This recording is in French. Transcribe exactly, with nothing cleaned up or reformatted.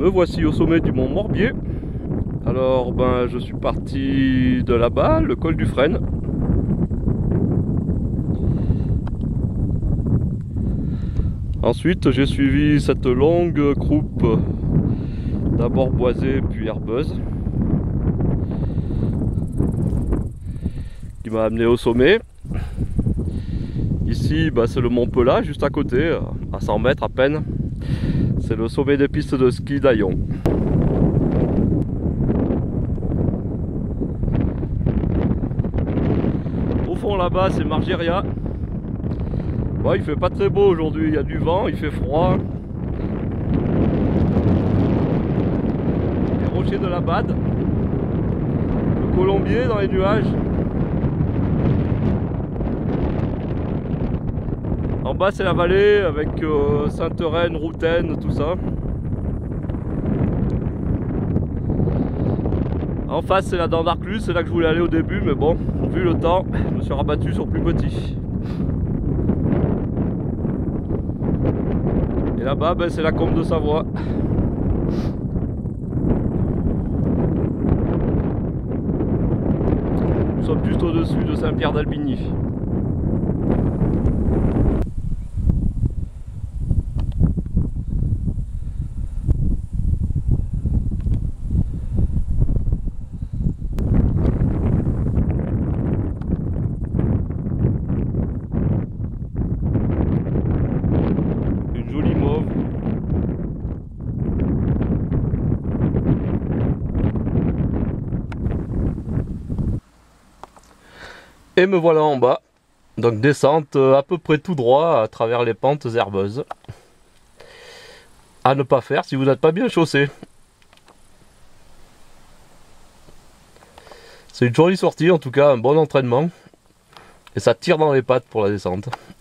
Me voici au sommet du mont Morbier. Alors ben je suis parti de là-bas, le col du Frêne. Ensuite j'ai suivi cette longue croupe, d'abord boisée puis herbeuse, qui m'a amené au sommet. Ici ben, c'est le mont Pelat, juste à côté, à cent mètres à peine. C'est le sommet des pistes de ski d'Aillon. Au fond là-bas c'est Margeria. Bon, il fait pas très beau aujourd'hui, il y a du vent, il fait froid. Les rochers de la Bade. Le colombier dans les nuages. En bas c'est la vallée avec euh, Sainte-Reine, Routaine, tout ça. En face c'est la dent d'Arcluse, c'est là que je voulais aller au début, mais bon, vu le temps, je me suis rabattu sur plus petit. Et là-bas ben, c'est la Combe de Savoie. Nous sommes juste au-dessus de Saint-Pierre d'Albigny. Et me voilà en bas, donc descente à peu près tout droit à travers les pentes herbeuses. À ne pas faire si vous n'êtes pas bien chaussé. C'est une jolie sortie, en tout cas un bon entraînement. Et ça tire dans les pattes pour la descente.